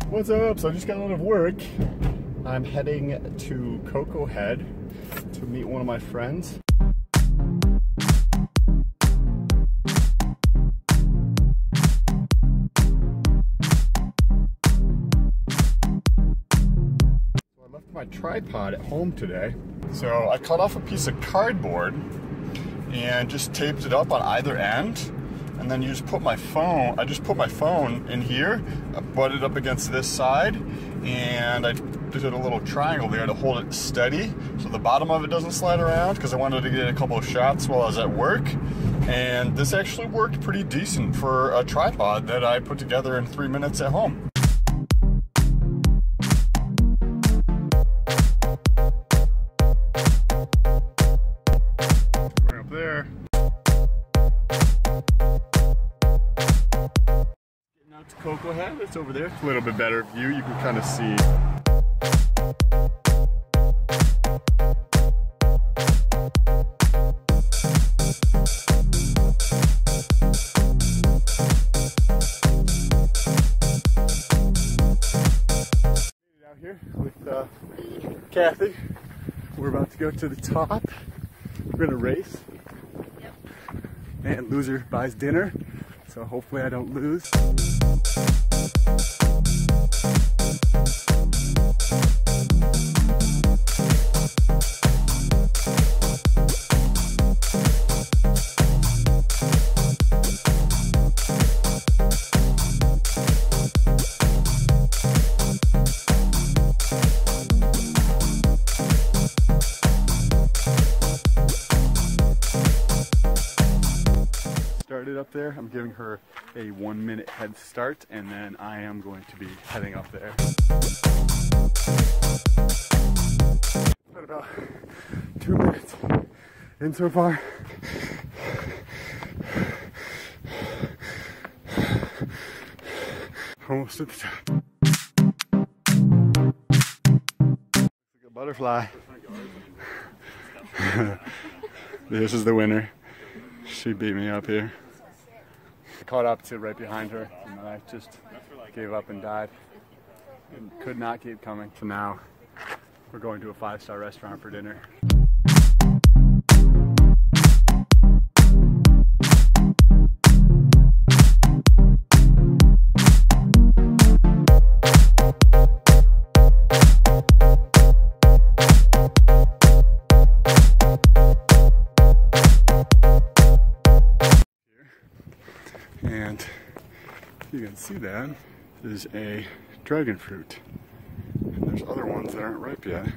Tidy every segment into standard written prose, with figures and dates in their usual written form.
What's up? So I just got out of work. I'm heading to Coco Head to meet one of my friends. So I left my tripod at home today. So I cut off a piece of cardboard and just taped it up on either end. And then you just put my phone, I just put my phone in here, I butt it up against this side, and I did a little triangle there to hold it steady so the bottom of it doesn't slide around, because I wanted to get a couple of shots while I was at work. And this actually worked pretty decent for a tripod that I put together in 3 minutes at home. Right up there. To Coco Head, it's over there. A little bit better view, you can kind of see. Out here with Kathy. We're about to go to the top. We're gonna race. Yep. And loser buys dinner. So hopefully I don't lose. Started up there. I'm giving her a 1 minute head start, and then I am going to be heading up there. Got about 2 minutes in so far. Almost at the top. Looks like a butterfly. This is the winner. She beat me up here. I caught up to right behind her, and then I just gave up and died. And could not keep coming. So now we're going to a 5-star restaurant for dinner. And you can see that is a dragon fruit. And there's other ones that aren't ripe yet.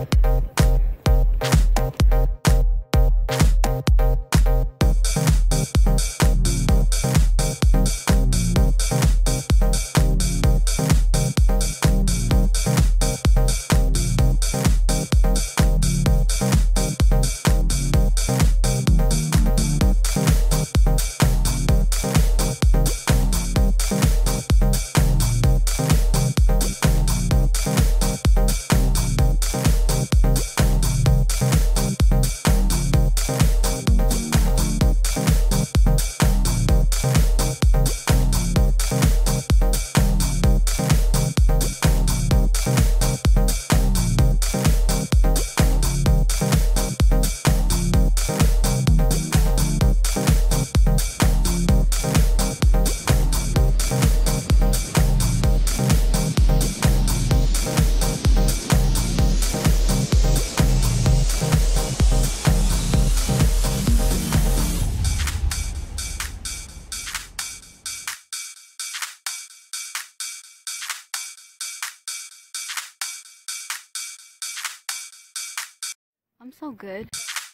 I'm so good.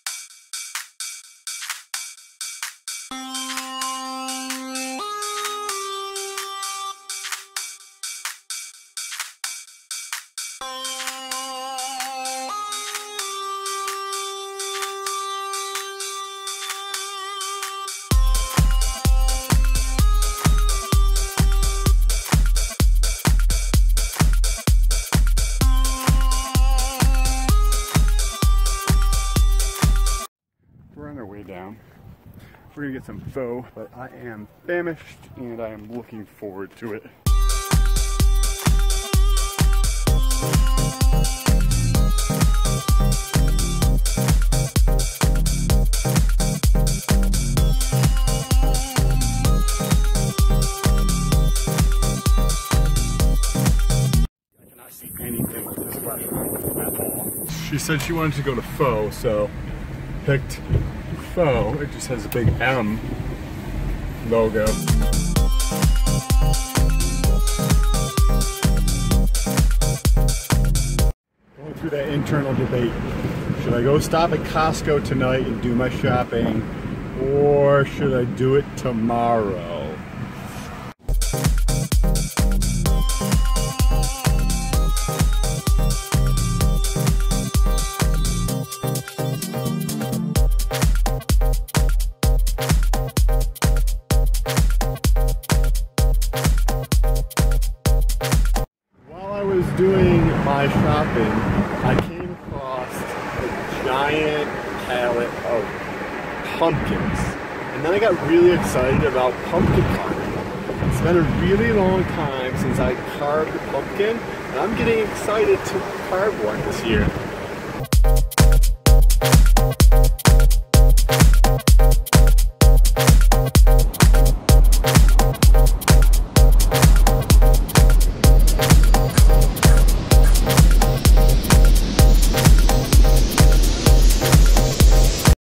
Down. We're gonna get some pho, but I am famished and I am looking forward to it. Anything with this restaurant at all. She said she wanted to go to Pho, so picked Pho. It just has a big M logo. Going through that internal debate. Should I go stop at Costco tonight and do my shopping, or should I do it tomorrow? Doing my shopping, I came across a giant pallet of pumpkins, and then I got really excited about pumpkin carving. It's been a really long time since I carved a pumpkin, and I'm getting excited to carve one this year.